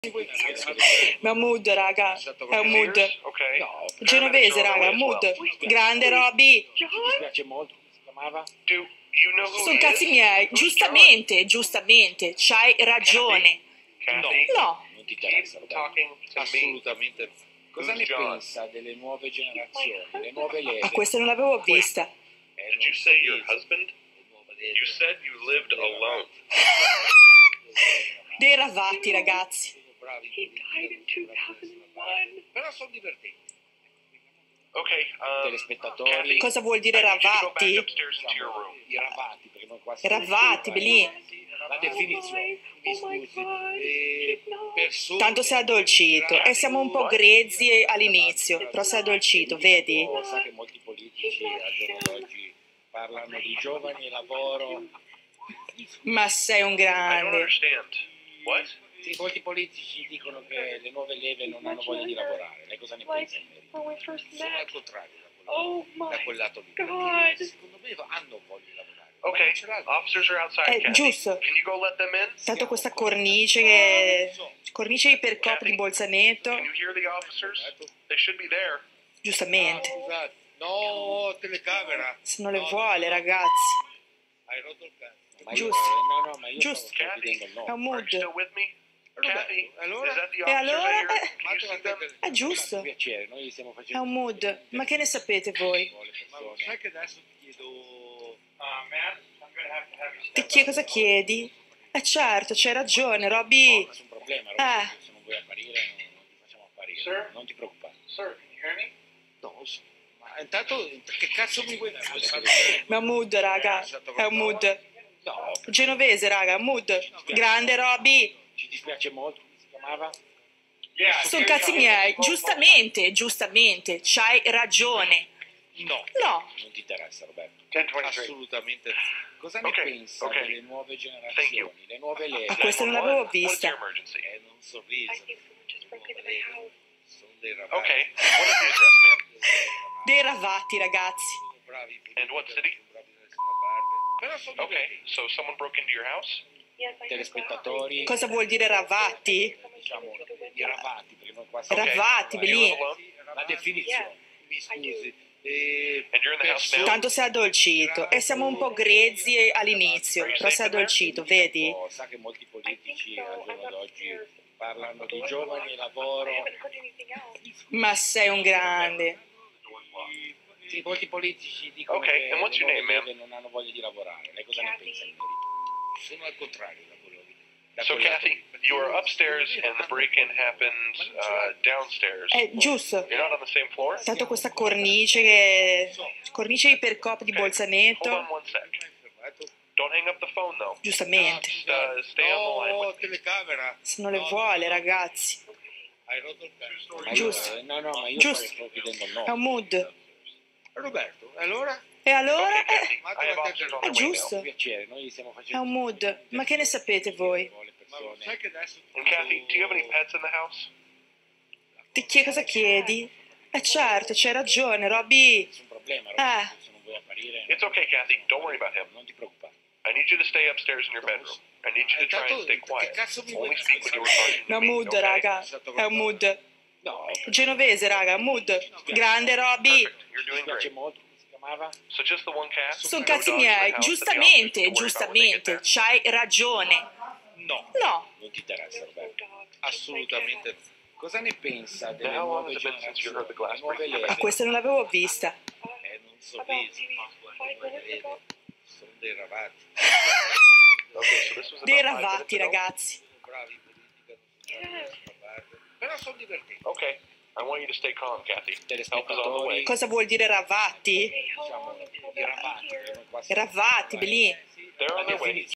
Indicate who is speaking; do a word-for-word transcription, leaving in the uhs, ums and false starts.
Speaker 1: Mahmood, raga, è un mood.
Speaker 2: Ok.
Speaker 3: No,
Speaker 1: Genovese, raga, un mood. Grande Robby.
Speaker 3: ci dispiace molto, come si chiamava?
Speaker 2: Do you know who
Speaker 1: Sono
Speaker 2: he
Speaker 1: cazzi
Speaker 2: is?
Speaker 1: miei.
Speaker 2: Who's
Speaker 1: Giustamente, giustamente. C'hai ragione.
Speaker 2: John? Kathy?
Speaker 1: No.
Speaker 3: Non ti
Speaker 2: Keep
Speaker 3: interessa, Roberto.
Speaker 2: talking to me.
Speaker 3: Assolutamente no. Cosa
Speaker 2: Who's
Speaker 3: ne
Speaker 2: John?
Speaker 3: pensa delle nuove generazioni, le nuove leve?
Speaker 1: A questa non l'avevo vista.
Speaker 3: Eh,
Speaker 2: Did
Speaker 3: non
Speaker 2: you say your
Speaker 3: sorrisi.
Speaker 2: husband?
Speaker 3: Le nuove leve.
Speaker 2: You said you lived alone.
Speaker 1: Dei ravati, ragazzi.
Speaker 3: Sono bravi
Speaker 4: He died in two thousand one.
Speaker 3: però sono divertenti.
Speaker 2: Okay. Um,
Speaker 3: Telespettatori.
Speaker 2: Kathy,
Speaker 1: Cosa vuol dire
Speaker 2: I need you to go back
Speaker 1: ravati?
Speaker 2: upstairs into your room.
Speaker 3: I ravati, perché noi qua siamo-
Speaker 1: Ravati, belì.
Speaker 3: La definizione, mi
Speaker 4: Oh my
Speaker 3: scusi,
Speaker 4: God.
Speaker 3: eh,
Speaker 4: No.
Speaker 3: persone
Speaker 1: Tanto sei addolcito. E siamo un po' grezzi all'inizio. Però sei addolcito, vedi?
Speaker 3: Sa che molti politici al giorno d'oggi parlano di giovani e lavoro.
Speaker 1: Ma sei un
Speaker 2: I don't
Speaker 1: grande.
Speaker 2: understand. What?
Speaker 3: Sì, molti politici dicono che le nuove leve non hanno voglia di lavorare. Lei cosa ne
Speaker 4: Like
Speaker 3: pensa in merito?
Speaker 4: when we first
Speaker 3: Sono al
Speaker 4: met.
Speaker 3: contrario da quel,
Speaker 4: Oh
Speaker 3: da
Speaker 4: my
Speaker 3: quel lato lì.
Speaker 4: God.
Speaker 3: Secondo me hanno voglia di lavorare. ma
Speaker 2: Okay.
Speaker 3: non ce l'hanno.
Speaker 2: Officers are outside.
Speaker 1: Eh,
Speaker 2: Kathy.
Speaker 1: giusto.
Speaker 2: Can you go let them in?
Speaker 1: Tanto questa cornice che... Cornice ipercop di
Speaker 2: Can
Speaker 1: Bolzaneto.
Speaker 2: you hear the officers? They should be there.
Speaker 1: Giustamente.
Speaker 3: Scusate. No, telecamera.
Speaker 1: Se non le
Speaker 3: No,
Speaker 1: vuole,
Speaker 3: no.
Speaker 1: ragazzi.
Speaker 3: Hai rotto il cazzo. Ma
Speaker 1: Giusto.
Speaker 3: Io, no, no, ma io
Speaker 1: Giusto.
Speaker 3: stavo chiedendo il
Speaker 2: Kathy,
Speaker 3: no.
Speaker 1: È un
Speaker 2: are you
Speaker 1: mood.
Speaker 2: still with me? Kathy,
Speaker 3: allora?
Speaker 2: is that the
Speaker 1: E
Speaker 2: officers
Speaker 1: allora?
Speaker 2: right here?
Speaker 1: Eh,
Speaker 2: Can you see them?
Speaker 1: È giusto.
Speaker 3: Per piacere, noi stiamo
Speaker 1: È
Speaker 3: facendo
Speaker 1: un mood. Ma che ne sapete voi?
Speaker 3: le persone. Sai che adesso ti chiedo
Speaker 1: Ti chiedi cosa chiedi? Eh certo, c'hai ragione, Robby.
Speaker 3: nessun problema,
Speaker 1: Eh.
Speaker 3: Roberto, se non vuoi apparire non, non ti facciamo apparire.
Speaker 2: Sir?
Speaker 3: Non ti preoccupare.
Speaker 2: Sir, can you hear me?
Speaker 3: No, s- ma intanto che cazzo mi vuoi
Speaker 1: Ma un mood, raga. È un mood.
Speaker 3: No,
Speaker 1: Genovese, raga, un mood. Grande Robby.
Speaker 3: ci dispiace molto, come si chiamava?
Speaker 1: Sono cazzi miei. Giustamente, giustamente. C'hai ragione.
Speaker 3: No.
Speaker 1: No.
Speaker 3: Non ti interessa, Roberto.
Speaker 2: ten twenty-three.
Speaker 3: Assolutamente no. Cosa ne
Speaker 2: Ok,
Speaker 3: pensa
Speaker 2: ok.
Speaker 3: delle nuove
Speaker 2: Thank you.
Speaker 3: generazioni, le nuove leve?
Speaker 1: A questa non l'avevo
Speaker 2: What's your
Speaker 1: vista.
Speaker 2: emergency?
Speaker 3: Eh, non
Speaker 4: I
Speaker 3: sorriso.
Speaker 4: think someone just broke into my house.
Speaker 3: Sono dei ragazzi.
Speaker 2: Okay. What is the address, ma'am?
Speaker 1: Dei ravati, ragazzi.
Speaker 3: Sono bravi.
Speaker 2: And what city?
Speaker 3: Sono bravi da nessuna parte. Però sono
Speaker 2: Okay.
Speaker 3: divertenti.
Speaker 2: So someone broke into your house?
Speaker 4: Yes, I
Speaker 3: Telespettatori,
Speaker 1: Cosa vuol dire ravati?
Speaker 3: diciamo, i ravati, perché noi qua siamo...
Speaker 1: Ravati,
Speaker 2: Do you
Speaker 1: belì.
Speaker 2: live alone?
Speaker 3: La definizione, mi scusi. Eh,
Speaker 2: And you're in the house now?
Speaker 1: Tanto sei addolcito. E siamo un po' grezzi all'inizio. Però sei addolcito, vedi?
Speaker 3: oh, sa che molti politici al giorno d'oggi parlano di giovani e lavoro.
Speaker 4: I haven't heard anything else.
Speaker 1: Ma sei un grande.
Speaker 3: Sì, molti politici dicono
Speaker 2: Ok,
Speaker 3: che
Speaker 2: and what's
Speaker 3: le
Speaker 2: your
Speaker 3: nuove
Speaker 2: name, ma'am?
Speaker 3: leve non hanno voglia di lavorare. Lei cosa ne pensa in merito? Sono al contrario da quello lì. Da
Speaker 2: So,
Speaker 3: quel lato
Speaker 2: Kathy,
Speaker 3: lì.
Speaker 2: you were upstairs and the break-in happened uh, downstairs.
Speaker 1: È giusto.
Speaker 2: You're not on the same floor?
Speaker 1: Tanto questa cornice che... Cornice ipercop di
Speaker 2: Hold on
Speaker 1: Bolzaneto.
Speaker 2: one sec. Don't hang up the phone, though.
Speaker 1: Giustamente.
Speaker 2: Just uh, stay on the line
Speaker 3: No,
Speaker 2: with me.
Speaker 3: telecamera.
Speaker 1: Se non le vuole, ragazzi.
Speaker 3: Hai rotto il cazzo. Ma
Speaker 1: Giusto.
Speaker 3: io- eh, No, no, ma io
Speaker 1: Giusto.
Speaker 3: sto chiedendo il no.
Speaker 1: È un mood.
Speaker 3: Roberto, allora?
Speaker 1: E allora?
Speaker 2: Okay,
Speaker 1: Eh,
Speaker 2: Kathy, I have officers on
Speaker 1: È
Speaker 2: their way now.
Speaker 1: giusto.
Speaker 3: Per piacere, noi stiamo facendo...
Speaker 1: È un mood. Ma che ne sapete voi?
Speaker 3: Le persone. Sai che adesso ti
Speaker 2: And Kathy, do you have any pets in the house?
Speaker 1: Ti chiedi cosa chiedi? Eh certo, c'hai ragione, Robby.
Speaker 3: nessun problema,
Speaker 1: Eh.
Speaker 3: Roberto, se non vuoi apparire...
Speaker 2: It's okay, Kathy. Don't worry about him.
Speaker 3: Non ti preoccupare.
Speaker 2: I need you to stay upstairs in your bedroom. I need you to try and stay
Speaker 3: Che
Speaker 2: quiet.
Speaker 3: cazzo mi vuoi
Speaker 2: Only speak when you are talking to me,
Speaker 1: Mahmood,
Speaker 2: okay?
Speaker 1: raga. È un mood.
Speaker 3: No,
Speaker 1: Genovese, raga, un mood. Grande Robby.
Speaker 2: Perfect. You're
Speaker 3: mi
Speaker 2: doing
Speaker 3: piace
Speaker 2: great.
Speaker 3: molto, come si chiamava?
Speaker 2: So just the one cat?
Speaker 1: Sono
Speaker 2: No
Speaker 1: cazzi
Speaker 2: dogs in the
Speaker 1: miei.
Speaker 2: house that the officers
Speaker 1: Giustamente,
Speaker 2: can worry about when they get
Speaker 1: giustamente.
Speaker 2: there?
Speaker 1: C'hai ragione.
Speaker 3: No,
Speaker 1: No.
Speaker 3: non ti interessa,
Speaker 4: No
Speaker 3: Roberto.
Speaker 4: dogs.
Speaker 3: Assolutamente no. Cosa ne pensa delle
Speaker 2: how long
Speaker 3: nuove
Speaker 2: has it been since you heard the
Speaker 3: generazioni,
Speaker 2: glass
Speaker 3: le nuove
Speaker 2: breaking?
Speaker 3: leve?
Speaker 1: A questa non l'avevo vista.
Speaker 3: Eh, non
Speaker 4: About
Speaker 3: sorriso.
Speaker 4: maybe
Speaker 3: Le
Speaker 4: five
Speaker 3: nuove
Speaker 4: minutes
Speaker 3: leve
Speaker 4: ago.
Speaker 3: sono dei ravati.
Speaker 2: Okay, so this was
Speaker 1: Dei
Speaker 2: about five
Speaker 1: ravati,
Speaker 2: minutes ago?
Speaker 1: ragazzi.
Speaker 3: Sono bravi in politica, non sono bravi da nessuna parte. Però sono divertenti.
Speaker 2: Okay. I want you to stay calm, Kathy. Help is on the
Speaker 3: Telespettatori,
Speaker 2: way.
Speaker 1: Cosa vuol dire ravati?
Speaker 4: Hey, how
Speaker 3: diciamo,
Speaker 4: long until
Speaker 3: i
Speaker 4: they'll
Speaker 3: ravati,
Speaker 4: be here?
Speaker 3: perché noi qua siamo-
Speaker 1: Ravati, belì.
Speaker 2: They're on
Speaker 3: La
Speaker 2: their way.
Speaker 3: definizione